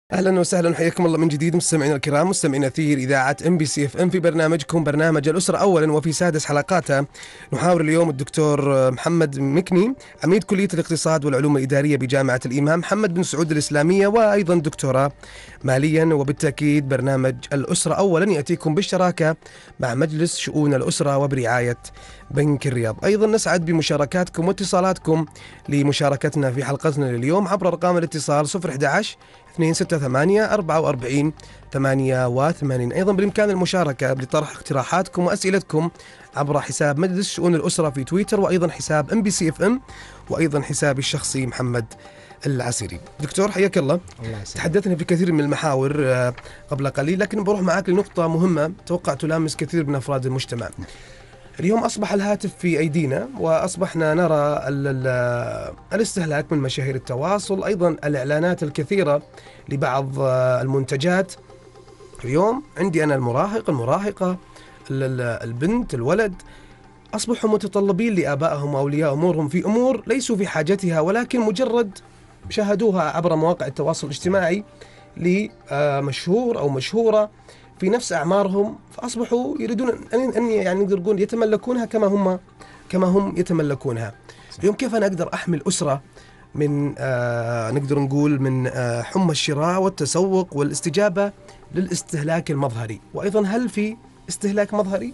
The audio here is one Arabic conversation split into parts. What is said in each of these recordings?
اهلا وسهلا، حياكم الله من جديد مستمعينا الكرام، مستمعين اثير اذاعه ام بي سي اف ام في برنامجكم برنامج الاسره اولا، وفي سادس حلقاته نحاور اليوم الدكتور محمد مكني، عميد كليه الاقتصاد والعلوم الاداريه بجامعه الامام محمد بن سعود الاسلاميه، وايضا دكتوراه ماليا. وبالتاكيد برنامج الاسره اولا ياتيكم بالشراكه مع مجلس شؤون الاسره وبرعايه بنك الرياض. ايضا نسعد بمشاركاتكم واتصالاتكم لمشاركتنا في حلقتنا لليوم عبر ارقام الاتصال 011 268 44 88. أيضا بالإمكان المشاركة بطرح اقتراحاتكم وأسئلتكم عبر حساب مجلس شؤون الأسرة في تويتر، وأيضا حساب MBCFM، وأيضا حسابي الشخصي محمد العسيري. دكتور حياك الله. تحدثنا في كثير من المحاور قبل قليل، لكن بروح معك لنقطة مهمة توقع تلامس كثير من أفراد المجتمع. اليوم أصبح الهاتف في أيدينا، وأصبحنا نرى الاستهلاك من مشاهير التواصل، أيضا الإعلانات الكثيرة لبعض المنتجات. اليوم عندي أنا المراهقة، البنت، الولد، أصبحوا متطلبين لآبائهم وأولياء أمورهم في أمور ليسوا في حاجتها، ولكن مجرد شاهدوها عبر مواقع التواصل الاجتماعي لمشهور أو مشهورة في نفس أعمارهم، فأصبحوا يريدون أن يعني نقدر نقول يتملكونها كما هم يتملكونها. اليوم كيف أنا أقدر أحمي الأسرة من نقدر نقول من حمى الشراء والتسوق والاستجابة للاستهلاك المظهري؟ وأيضا هل في استهلاك مظهري؟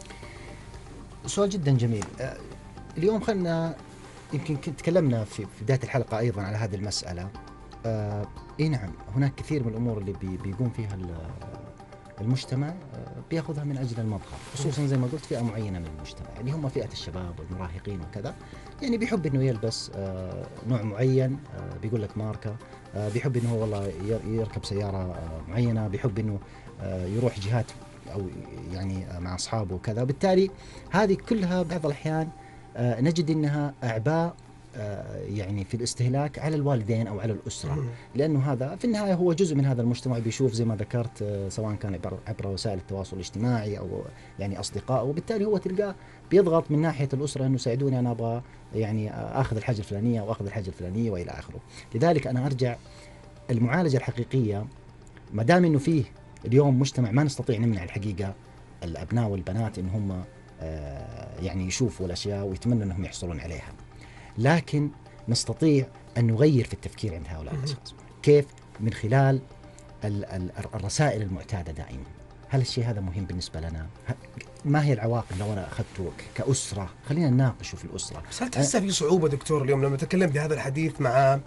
سؤال جدا جميل. اليوم خلنا يمكن تكلمنا في بداية الحلقة أيضا على هذه المسألة. إيه نعم، هناك كثير من الأمور اللي بيقوم فيها المجتمع بياخذها من أجل المظهر، خصوصا زي ما قلت فئة معينة من المجتمع اللي هم فئة الشباب والمراهقين وكذا. يعني بيحب إنه يلبس نوع معين، بيقول لك ماركة، بيحب إنه هو والله يركب سيارة معينة، بيحب إنه يروح جهات أو يعني مع أصحابه وكذا. بالتالي هذه كلها بعض الأحيان نجد إنها أعباء يعني في الاستهلاك على الوالدين أو على الأسرة، لأنه هذا في النهاية هو جزء من هذا المجتمع، بيشوف زي ما ذكرت سواء كان عبر وسائل التواصل الاجتماعي أو يعني أصدقاء، وبالتالي هو تلقاه بيضغط من ناحية الأسرة إنه ساعدوني، أنا أبغى يعني أخذ الحاجة الفلانية وأخذ الحاجة الفلانية وإلى آخره. لذلك أنا أرجع المعالجة الحقيقية، ما دام إنه فيه اليوم مجتمع ما نستطيع نمنع الحقيقة الأبناء والبنات إن هم يعني يشوفوا الأشياء ويتمنوا أنهم يحصلون عليها، لكن نستطيع أن نغير في التفكير عند هؤلاء الأشخاص. كيف؟ من خلال الرسائل المعتادة دائما. هل الشيء هذا مهم بالنسبة لنا؟ ما هي العواقب لو أنا أخذته كأسرة؟ خلينا نناقشه في الأسرة. بس هل تحس في صعوبة دكتور اليوم لما نتكلم بهذا الحديث مع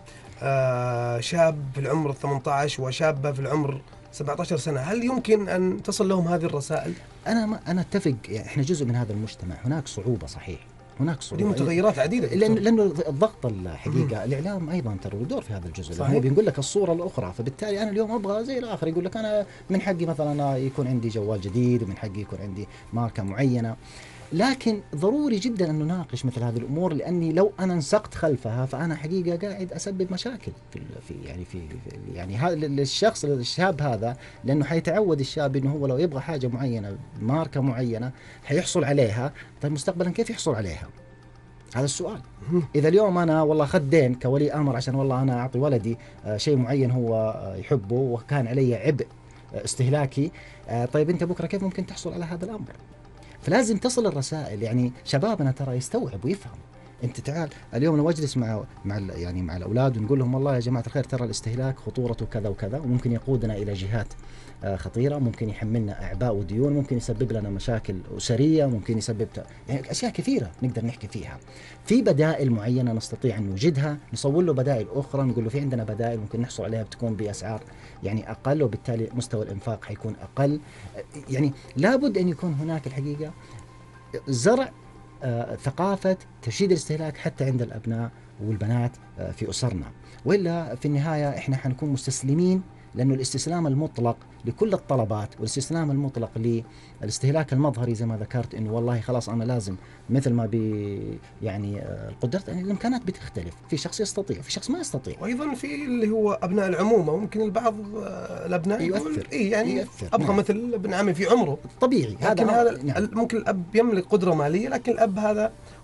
شاب في العمر 18 وشابة في العمر 17 سنة؟ هل يمكن أن تصل لهم هذه الرسائل؟ أنا أتفق، يعني إحنا جزء من هذا المجتمع، هناك صعوبة صحيح، هناك صعوبة، متغيرات عديدة لأنه الضغط الحقيقة الإعلام أيضا ترى له دور في هذا الجزء، هو بيقول لك الصورة الأخرى. فبالتالي أنا اليوم أبغى زي الآخر يقول لك أنا من حقي مثلا يكون عندي جوال جديد، ومن حقي يكون عندي ماركة معينة. لكن ضروري جدا أن نناقش مثل هذه الأمور، لأني لو أنا انسقت خلفها فأنا حقيقة قاعد أسبب مشاكل يعني هذا الشخص الشاب هذا، لأنه حيتعود الشاب إنه هو لو يبغى حاجة معينة ماركة معينة حيحصل عليها. طيب مستقبلا كيف يحصل عليها؟ هذا السؤال. إذا اليوم أنا والله أخذ دين كولي أمر عشان والله أنا أعطي ولدي شيء معين هو يحبه وكان علي عبء استهلاكي، طيب أنت بكرة كيف ممكن تحصل على هذا الأمر؟ فلازم تصل الرسائل. يعني شبابنا ترى يستوعب ويفهم. انت تعال اليوم لو اجلس مع الاولاد ونقول لهم والله يا جماعه الخير ترى الاستهلاك خطورته كذا وكذا، وممكن يقودنا الى جهات خطيره، ممكن يحملنا اعباء وديون، ممكن يسبب لنا مشاكل اسريه، ممكن يسبب يعني اشياء كثيره نقدر نحكي فيها. في بدائل معينه نستطيع ان نوجدها، نصور له بدائل اخرى، نقول له في عندنا بدائل ممكن نحصل عليها بتكون باسعار يعني اقل، وبالتالي مستوى الانفاق حيكون اقل. يعني لابد ان يكون هناك الحقيقه زرع ثقافة تشديد الاستهلاك حتى عند الأبناء والبنات في أسرنا، وإلا في النهاية إحنا حنكون مستسلمين، لأنه الاستسلام المطلق لكل الطلبات والاستسلام المطلق للاستهلاك المظهري زي ما ذكرت، إنه والله خلاص أنا لازم مثل ما يعني القدرات يعني الإمكانات بتختلف، في شخص يستطيع في شخص ما يستطيع. وأيضا في اللي هو أبناء العمومة، ممكن البعض الأبناء يؤثر يعني يؤثر. أبغى نعم. مثل ابن عمي في عمره طبيعي، لكن هذا نعم. ممكن الأب يملك قدرة مالية، لكن الأب هذا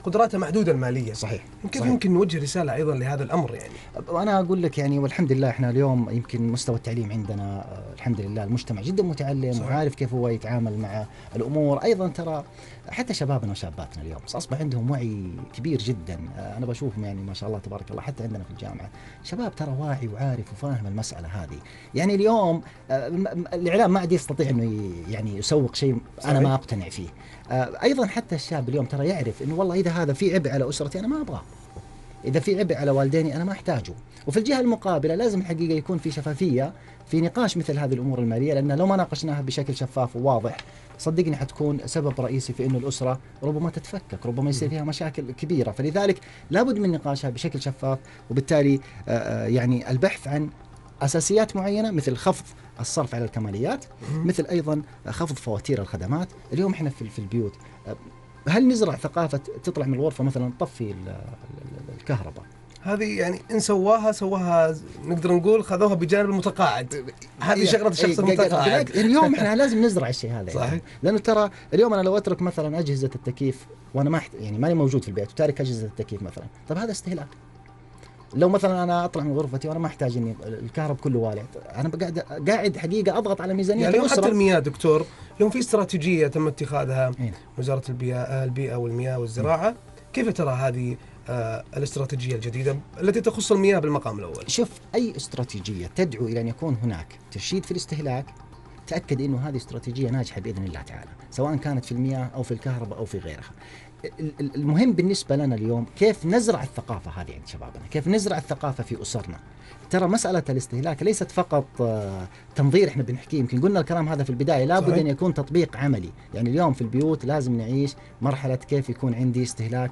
قدراته محدودة المالية. صحيح. كيف يمكن نوجه رسالة أيضا لهذا الأمر يعني؟ وأنا أقول لك يعني والحمد لله إحنا اليوم يمكن مستوى التعليم عندنا الحمد لله المجتمع جدا متعلم. صحيح. وعارف كيف هو يتعامل مع الأمور. أيضا ترى حتى شبابنا وشاباتنا اليوم أصبح عندهم وعي كبير جدا. أنا بشوفهم يعني ما شاء الله تبارك الله حتى عندنا في الجامعة شباب ترى واعي وعارف وفاهم المسألة هذه. يعني اليوم الإعلام ما عاد يستطيع إنه يعني يسوق شيء أنا ما أقتنع فيه. أيضا حتى الشاب اليوم ترى يعرف إنه والله إذا هذا في عبء على أسرتي أنا ما أبغاه، إذا في عبء على والديني أنا ما أحتاجه. وفي الجهة المقابلة لازم الحقيقة يكون في شفافية في نقاش مثل هذه الأمور المالية، لأن لو ما ناقشناها بشكل شفاف وواضح صدقني حتكون سبب رئيسي في إنه الأسرة ربما تتفكك، ربما يصير فيها مشاكل كبيرة. فلذلك لابد من نقاشها بشكل شفاف، وبالتالي يعني البحث عن أساسيات معينة مثل خفض الصرف على الكماليات، مثل أيضا خفض فواتير الخدمات. اليوم إحنا في البيوت هل نزرع ثقافة تطلع من الغرفة مثلا طفي الكهرباء؟ هذه يعني إن سواها نقدر نقول خذوها بجانب المتقاعد. هذه شغلة الشخص المتقاعد. اليوم إحنا لازم نزرع الشيء هذا. صحيح. يعني لأنه ترى اليوم أنا لو أترك مثلا أجهزة التكييف وأنا ما يعني ماني موجود في البيت وتارك أجهزة التكييف مثلا، طب هذا استهلاك. لو مثلا انا اطلع من غرفتي وانا ما احتاج اني الكهرباء كله والع، انا قاعد حقيقه اضغط على ميزانيه يعني الاسره. حتى المياه دكتور اليوم في استراتيجيه تم اتخاذها وزاره البيئه والمياه والزراعه. كيف ترى هذه الاستراتيجيه الجديده التي تخص المياه بالمقام الاول؟ شوف، اي استراتيجيه تدعو الى ان يكون هناك ترشيد في الاستهلاك تاكد انه هذه استراتيجيه ناجحه باذن الله تعالى، سواء كانت في المياه او في الكهرباء او في غيرها. المهم بالنسبة لنا اليوم كيف نزرع الثقافة هذه عند شبابنا، كيف نزرع الثقافة في أسرنا. ترى مسألة الاستهلاك ليست فقط تنظير احنا بنحكيه، يمكن قلنا الكلام هذا في البداية، لابد أن يكون تطبيق عملي. يعني اليوم في البيوت لازم نعيش مرحلة كيف يكون عندي استهلاك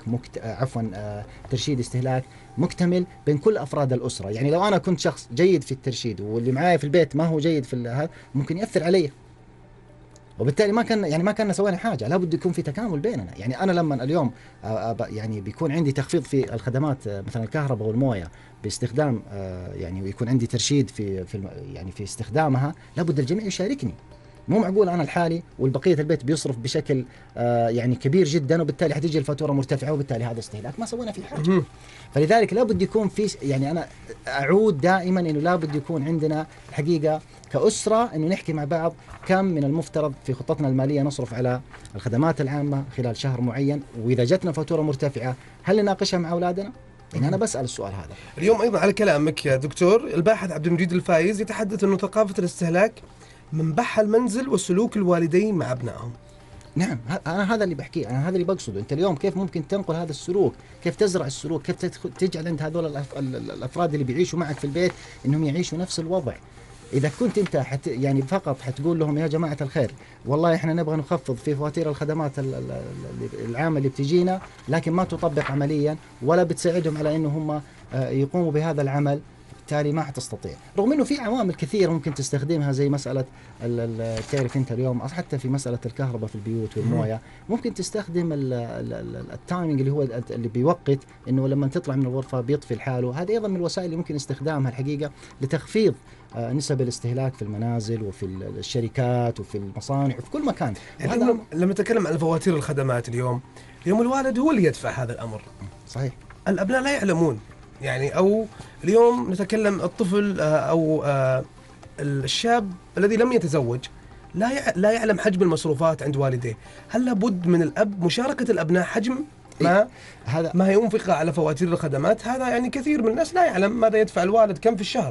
ترشيد استهلاك مكتمل بين كل أفراد الأسرة. يعني لو أنا كنت شخص جيد في الترشيد واللي معايا في البيت ما هو جيد في هذا ممكن يأثر علي، وبالتالي ما كنا سوينا حاجه. لابد يكون في تكامل بيننا. يعني انا لما اليوم يعني بيكون عندي تخفيض في الخدمات مثلا الكهرباء والمويه باستخدام يعني ويكون عندي ترشيد في استخدامها، لابد الجميع يشاركني. مو معقول انا لحالي والبقيه البيت بيصرف بشكل يعني كبير جدا وبالتالي حتيجي الفاتوره مرتفعه وبالتالي هذا استهلاك ما سوينا فيه حاجه. فلذلك لابد يكون في يعني انا اعود دائما انه لابد يكون عندنا الحقيقه كأسرة انه نحكي مع بعض كم من المفترض في خطتنا الماليه نصرف على الخدمات العامه خلال شهر معين، واذا جتنا فاتوره مرتفعه هل نناقشها مع اولادنا؟ يعني انا بسال السؤال هذا. اليوم ايضا على كلامك يا دكتور الباحث عبد المجيد الفايز يتحدث انه ثقافه الاستهلاك منبعها المنزل وسلوك الوالدين مع ابنائهم. نعم، أنا هذا اللي بحكيه، أنا هذا اللي بقصده. أنت اليوم كيف ممكن تنقل هذا السلوك، كيف تزرع السلوك، كيف تجعل عند هذول الأفراد اللي بيعيشوا معك في البيت إنهم يعيشوا نفس الوضع. إذا كنت أنت يعني فقط حتقول لهم يا جماعة الخير والله إحنا نبغى نخفض في فواتير الخدمات العامة اللي بتجينا، لكن ما تطبق عمليا ولا بتساعدهم على إنه هم يقوموا بهذا العمل، بالتالي ما حتستطيع. رغم انه في عوامل كثير ممكن تستخدمها زي مساله تعرف انت اليوم حتى في مساله الكهرباء في البيوت والمويه ممكن تستخدم التايمينج اللي هو اللي بيوقت انه لما تطلع من الغرفه بيطفي الحاله. هذه ايضا من الوسائل اللي ممكن استخدامها الحقيقه لتخفيض نسب الاستهلاك في المنازل وفي الشركات وفي المصانع وفي كل مكان. يعني لما نتكلم عن فواتير الخدمات اليوم الوالد هو اللي يدفع هذا الامر. صحيح. الابناء لا يعلمون. يعني أو اليوم نتكلم الطفل أو الشاب الذي لم يتزوج لا يعلم حجم المصروفات عند والديه. هل لابد من الأب مشاركة الأبناء حجم ما ينفق على فواتير الخدمات؟ هذا يعني كثير من الناس لا يعلم ماذا يدفع الوالد كم في الشهر.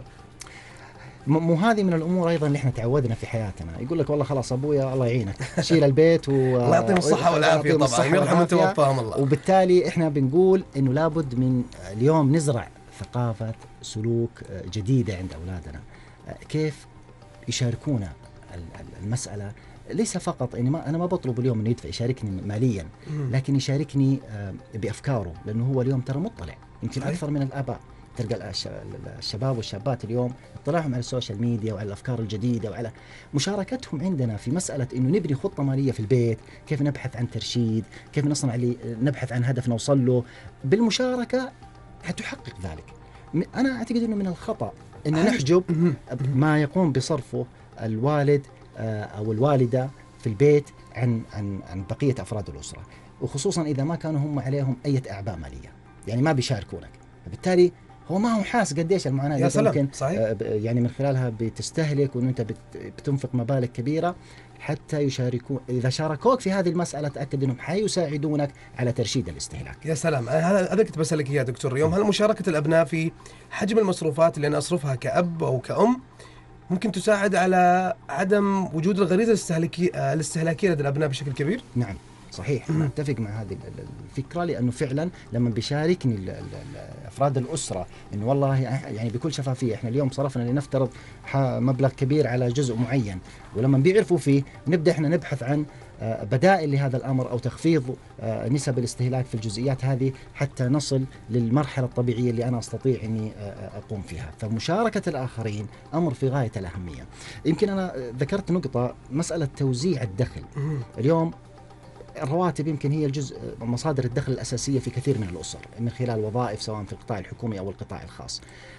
مو هذه من الامور ايضا اللي احنا تعودنا في حياتنا. يقول لك والله خلاص ابويا الله يعينك شيل البيت الله يعطيهم الصحه والعافيه طبعا يرحم من توفاهم الله. وبالتالي احنا بنقول انه لابد من اليوم نزرع ثقافه سلوك جديده عند اولادنا. كيف يشاركونا المساله، ليس فقط اني انا ما بطلب اليوم انه يشاركني ماليا، لكن يشاركني بافكاره، لانه هو اليوم ترى مطلع يمكن اكثر من الاباء. تلقى الشباب والشابات اليوم اطلاعهم على السوشيال ميديا وعلى الافكار الجديده وعلى مشاركتهم عندنا في مساله انه نبني خطه ماليه في البيت، كيف نبحث عن ترشيد، كيف نبحث عن هدف نوصل له بالمشاركه حتحقق ذلك. انا اعتقد انه من الخطا ان نحجب ما يقوم بصرفه الوالد او الوالده في البيت عن بقيه افراد الاسره. وخصوصا إذا ما كانوا هم عليهم أي أعباء مالية، يعني ما بيشاركونك، بالتالي هو ما هو حاس قديش المعاناة اللي ممكن يعني من خلالها بتستهلك، وأن أنت بتنفق مبالغ كبيرة حتى يشاركون. إذا شاركوك في هذه المسألة تأكد أنهم حيساعدونك على ترشيد الاستهلاك. يا سلام، هذا كنت بسألك يا دكتور اليوم. هل مشاركة الأبناء في حجم المصروفات اللي أنا أصرفها كأب أو كأم ممكن تساعد على عدم وجود الغريزة الاستهلاكية لدى الأبناء بشكل كبير؟ نعم صحيح، أنا أتفق مع هذه الفكرة، لأنه فعلا لما بيشاركني أفراد الأسرة إنه والله يعني بكل شفافية إحنا اليوم صرفنا لنفترض مبلغ كبير على جزء معين، ولما بيعرفوا فيه نبدأ إحنا نبحث عن بدائل لهذا الأمر أو تخفيض نسب الاستهلاك في الجزئيات هذه حتى نصل للمرحلة الطبيعية اللي أنا أستطيع أني أقوم فيها. فمشاركة الآخرين أمر في غاية الأهمية. يمكن أنا ذكرت نقطة، مسألة توزيع الدخل. اليوم الرواتب يمكن هي الجزء مصادر الدخل الأساسية في كثير من الأسر من خلال وظائف سواء في القطاع الحكومي أو القطاع الخاص.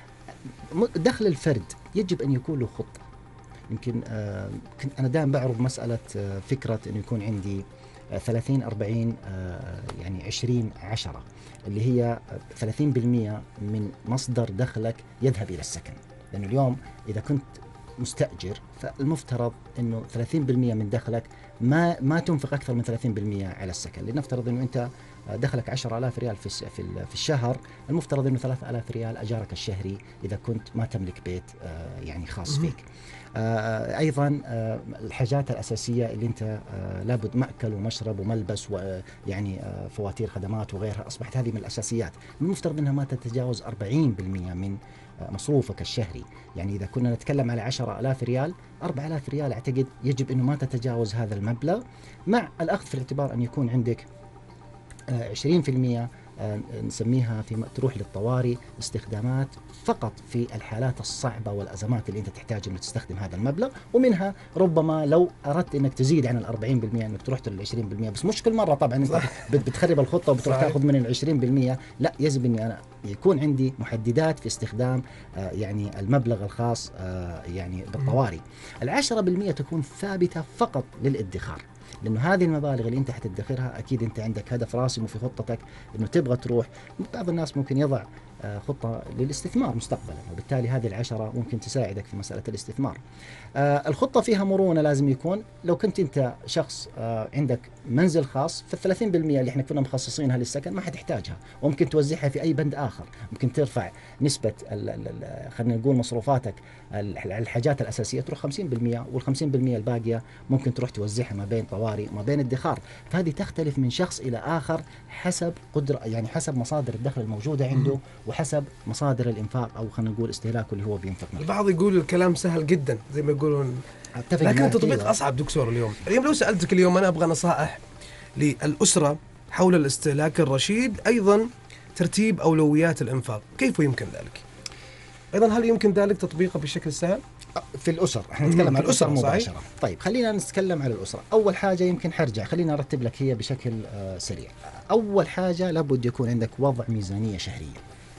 دخل الفرد يجب أن يكون له خطة. يمكن أنا دائما بعرض مسألة فكرة أن يكون عندي 30 40 يعني 20 10، اللي هي 30% من مصدر دخلك يذهب إلى السكن. لأنه اليوم إذا كنت مستأجر فالمفترض أنه 30% من دخلك ما تنفق أكثر من 30% على السكن. لنفترض أنه أنت دخلك 10,000 ريال في الشهر، المفترض أنه 3,000 ريال أجارك الشهري إذا كنت ما تملك بيت يعني خاص فيك. أيضا الحاجات الأساسية اللي أنت لابد مأكل ومشرب وملبس ويعني فواتير خدمات وغيرها، أصبحت هذه من الأساسيات، المفترض أنها ما تتجاوز 40% من مصروفك الشهري. يعني إذا كنا نتكلم على 10,000 ريال، 4,000 ريال أعتقد يجب أنه ما تتجاوز هذا المبلغ، مع الأخذ في الاعتبار أن يكون عندك 20% نسميها تروح للطوارئ، استخدامات فقط في الحالات الصعبة والأزمات اللي أنت تحتاج أنك تستخدم هذا المبلغ، ومنها ربما لو أردت أنك تزيد عن 40% أنك تروح لل20%، بس مش كل مرة طبعا أنت بتخرب الخطة وبتروح تأخذ من 20%. لا، يجب أني أنا يكون عندي محددات في استخدام يعني المبلغ الخاص يعني بالطوارئ. 10% تكون ثابتة فقط للادخار، لأنه هذه المبالغ اللي أنت حتدخرها أكيد أنت عندك هدف راسم وفي خطتك أنه تبغى تروح. بعض الناس ممكن يضع خطة للاستثمار مستقبلا، وبالتالي هذه 10 ممكن تساعدك في مسألة الاستثمار. الخطة فيها مرونة، لازم يكون لو كنت أنت شخص عندك منزل خاص، ف30% اللي احنا كنا مخصصينها للسكن ما حتحتاجها، وممكن توزعها في أي بند آخر. ممكن ترفع نسبة خلينا نقول مصروفاتك الحاجات الأساسية تروح 50%، وال50% الباقية ممكن تروح توزعها ما بين طوارئ ما بين ادخار. فهذه تختلف من شخص إلى آخر حسب قدرة، يعني حسب مصادر الدخل الموجودة عنده وحسب مصادر الإنفاق أو خلينا نقول استهلاكه اللي هو بينفق منه. البعض يقول الكلام سهل جدا زي ما يقولون، لكن التطبيق أصعب. دكتور اليوم لو سألتك اليوم أنا أبغى نصائح للأسرة حول الاستهلاك الرشيد، أيضا ترتيب أولويات الإنفاق، كيف يمكن ذلك؟ أيضا هل يمكن ذلك تطبيقه بشكل سهل؟ في الأسر، احنا نتكلم عن الأسر مباشرة. طيب خلينا نتكلم على الأسرة. أول حاجة يمكن خلينا أرتب لك هي بشكل سريع. أول حاجة لابد يكون عندك وضع ميزانية شهرية.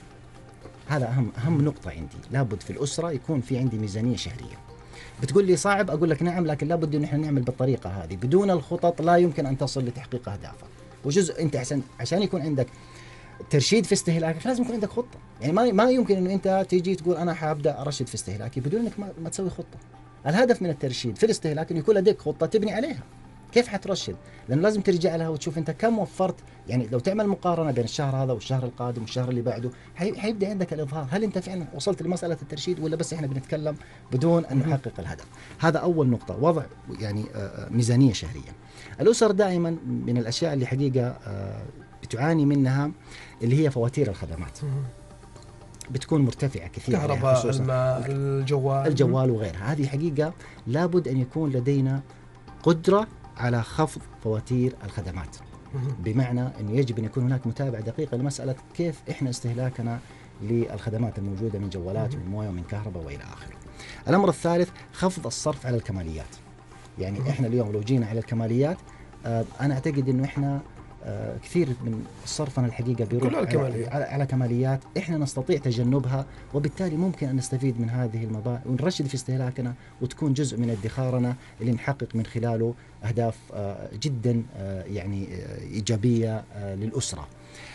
هذا أهم نقطة عندي، لابد في الأسرة يكون في عندي ميزانية شهرية. بتقول لي صعب، أقول لك نعم، لكن لابد إن احنا نعمل بالطريقة هذه. بدون الخطط لا يمكن أن تصل لتحقيق أهدافك. وجزء أنت عشان يكون عندك ترشيد في استهلاكك لازم يكون عندك خطة. يعني ما يمكن إنه أنت تيجي تقول أنا حابدأ أرشد في استهلاكي بدون إنك ما تسوي خطة. الهدف من الترشيد في الاستهلاك إنه يكون لديك خطة تبني عليها. كيف حترشد؟ لأنه لازم ترجع لها وتشوف أنت كم وفرت. يعني لو تعمل مقارنة بين الشهر هذا والشهر القادم والشهر اللي بعده، حيبدأ عندك الإظهار، هل أنت فعلا وصلت لمسألة الترشيد ولا بس إحنا بنتكلم بدون أن نحقق الهدف. هذا أول نقطة، وضع يعني ميزانية شهرية. الأسر دائما من الأشياء اللي حقيقة بتعاني منها اللي هي فواتير الخدمات، بتكون مرتفعة كثير، كهرباء، الماء، الجوال وغيرها. هذه حقيقة لابد أن يكون لدينا قدرة على خفض فواتير الخدمات، بمعنى أنه يجب أن يكون هناك متابعة دقيقة لمسألة كيف إحنا استهلاكنا للخدمات الموجودة من جوالات ومن موية ومن كهرباء وإلى آخره. الأمر الثالث خفض الصرف على الكماليات. يعني إحنا اليوم لو جينا على الكماليات، أنا أعتقد أنه إحنا كثير من صرفنا الحقيقة بيروح على كماليات إحنا نستطيع تجنبها، وبالتالي ممكن أن نستفيد من هذه المبالغ ونرشد في استهلاكنا، وتكون جزء من ادخارنا اللي نحقق من خلاله أهداف جدا يعني إيجابية للأسرة.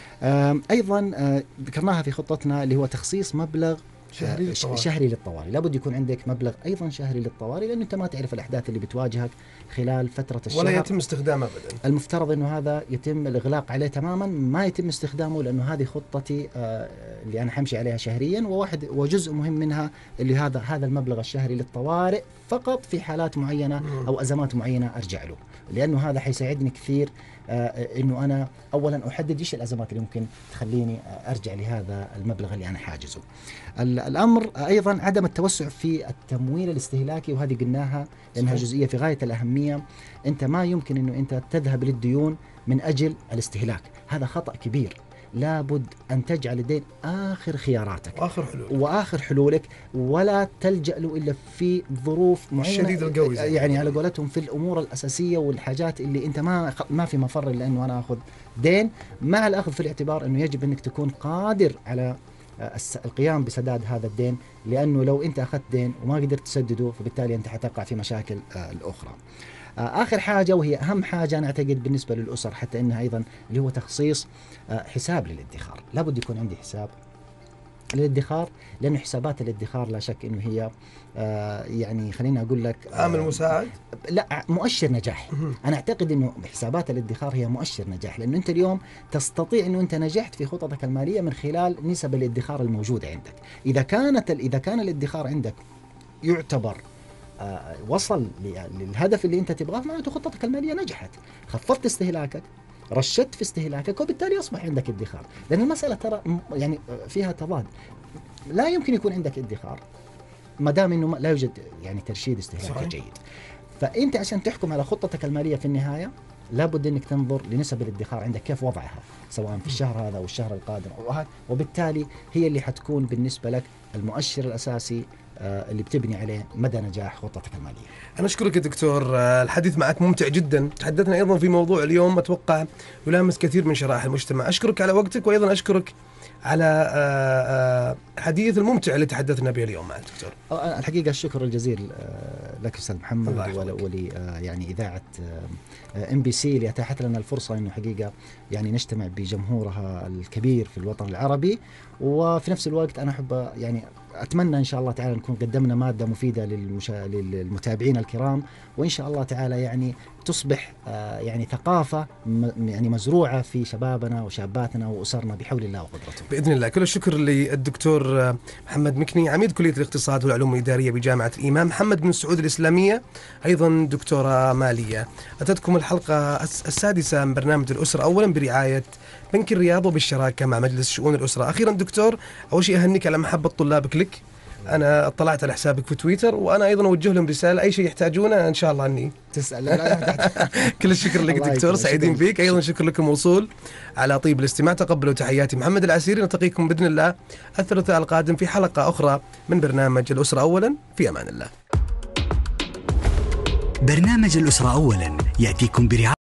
أيضا ذكرناها في خطتنا اللي هو تخصيص مبلغ شهري للطوارئ. لابد يكون عندك مبلغ أيضا شهري للطوارئ، لأنه أنت ما تعرف الأحداث اللي بتواجهك خلال فترة الشهر ولا يتم استخدامه أبدا. المفترض أنه هذا يتم الإغلاق عليه تماما، ما يتم استخدامه، لأنه هذه خطتي اللي أنا حمشي عليها شهريا، وجزء مهم منها اللي هذا المبلغ الشهري للطوارئ فقط في حالات معينة أو أزمات معينة أرجع له، لأنه هذا حيساعدني كثير إنه أنا أولا أحدد إيش الأزمات اللي ممكن تخليني أرجع لهذا المبلغ اللي أنا حاجزه. الأمر أيضا عدم التوسع في التمويل الاستهلاكي، وهذه قلناها لأنها جزئية في غاية الأهمية. أنت ما يمكن إنه أنت تذهب للديون من أجل الاستهلاك، هذا خطأ كبير. لابد أن تجعل الدين آخر خياراتك وآخر حلولك، ولا تلجأ له إلا في ظروف معينة شديد القوي، يعني على قولتهم في الأمور الأساسية والحاجات اللي أنت ما في مفر إلا أنه أنا أخذ دين، مع الأخذ في الاعتبار أنه يجب أنك تكون قادر على القيام بسداد هذا الدين، لأنه لو أنت أخذت دين وما قدرت تسدده فبالتالي أنت حتقع في مشاكل الأخرى. آخر حاجة وهي أهم حاجة أنا أعتقد بالنسبة للأسر حتى إنها أيضا اللي هو تخصيص حساب للادخار. لابد يكون عندي حساب للادخار، لأنه حسابات الادخار لا شك إنه هي يعني خليني أقول لك عامل مساعد، لا مؤشر نجاح. أنا أعتقد إنه حسابات الادخار هي مؤشر نجاح، لأنه أنت اليوم تستطيع إنه أنت نجحت في خططك المالية من خلال نسب الادخار الموجودة عندك. إذا كان الادخار عندك يعتبر وصل للهدف اللي انت تبغاه، معناته خطتك الماليه نجحت، خفضت استهلاكك، رشدت في استهلاكك، وبالتالي اصبح عندك ادخار. لان المساله ترى يعني فيها تضاد، لا يمكن يكون عندك ادخار ما دام انه لا يوجد يعني ترشيد استهلاكي جيد. فانت عشان تحكم على خطتك الماليه في النهايه لابد انك تنظر لنسب الادخار عندك كيف وضعها، سواء في الشهر هذا او الشهر القادم، وبالتالي هي اللي حتكون بالنسبه لك المؤشر الاساسي اللي بتبني عليه مدى نجاح خطتك المالية. أنا أشكرك يا دكتور، الحديث معك ممتع جدا. تحدثنا أيضا في موضوع اليوم أتوقع يلامس كثير من شرائح المجتمع. أشكرك على وقتك، وأيضا أشكرك على الحديث الممتع اللي تحدثنا به اليوم مع الدكتور. الحقيقة الشكر الجزيل لك أستاذ محمد ولي يعني إذاعة MBC اللي أتاحت لنا الفرصة إنه حقيقة يعني نجتمع بجمهورها الكبير في الوطن العربي، وفي نفس الوقت أنا أحب يعني أتمنى إن شاء الله تعالى نكون قدمنا مادة مفيدة للمتابعين الكرام، وإن شاء الله تعالى يعني تصبح يعني ثقافة يعني مزروعة في شبابنا وشاباتنا وأسرنا بحول الله وقدرته بإذن الله. كل الشكر للدكتور محمد مكني، عميد كلية الاقتصاد والعلوم الإدارية بجامعة الإمام محمد بن سعود الإسلامية، أيضا دكتورة مالية. أتتكم الحلقة السادسة من برنامج الأسرة أولا برعاية بنك الرياض وبالشراكة مع مجلس شؤون الأسرة. أخيرا دكتور، أول شيء أهنيك على محبة طلابك لك. أنا اطلعت على حسابك في تويتر، وأنا أيضا أوجه لهم رسالة، أي شيء يحتاجونه إن شاء الله أني تسأل. كل الشكر لك دكتور، سعيدين فيك. أيضا شكر لكم موصول على طيب الاستماع. تقبلوا تحياتي محمد العسيري، نلتقيكم بإذن الله الثلاثاء القادم في حلقة أخرى من برنامج الأسرة أولا. في أمان الله. برنامج الأسرة أولا يأتيكم برعاية